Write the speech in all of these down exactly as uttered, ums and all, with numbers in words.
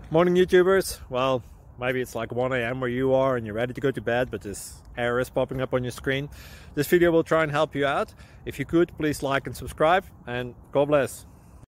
Morning YouTubers. Well, maybe it's like one A M where you are and you're ready to go to bed, but this error is popping up on your screen. This video will try and help you out. If you could, please like and subscribe, and God bless.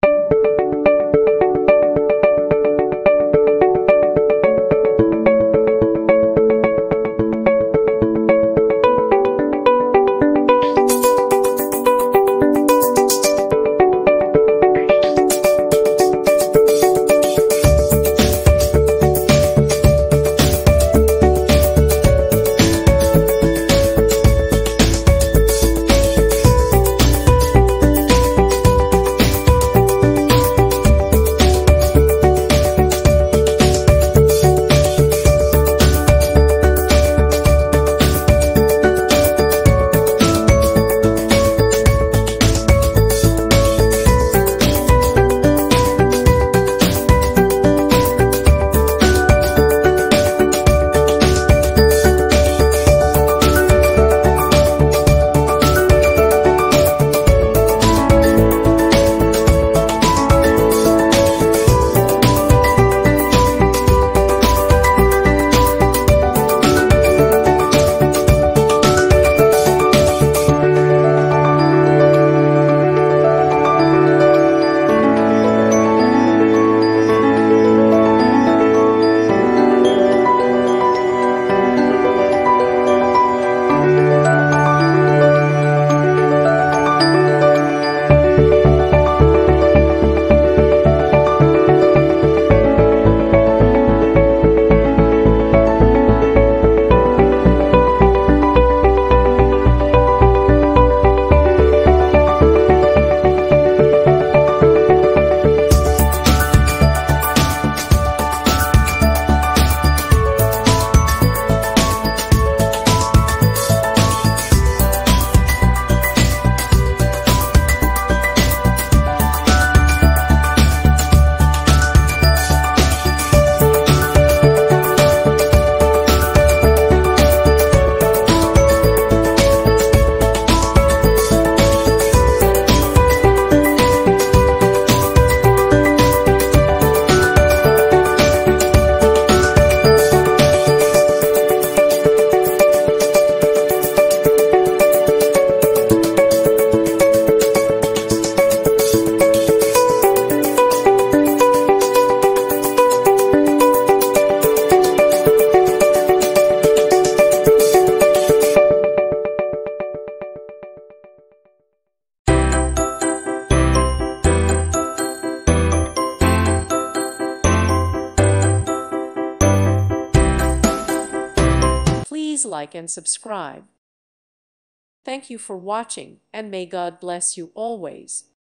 Please like and subscribe. Thank you for watching, and may God bless you always.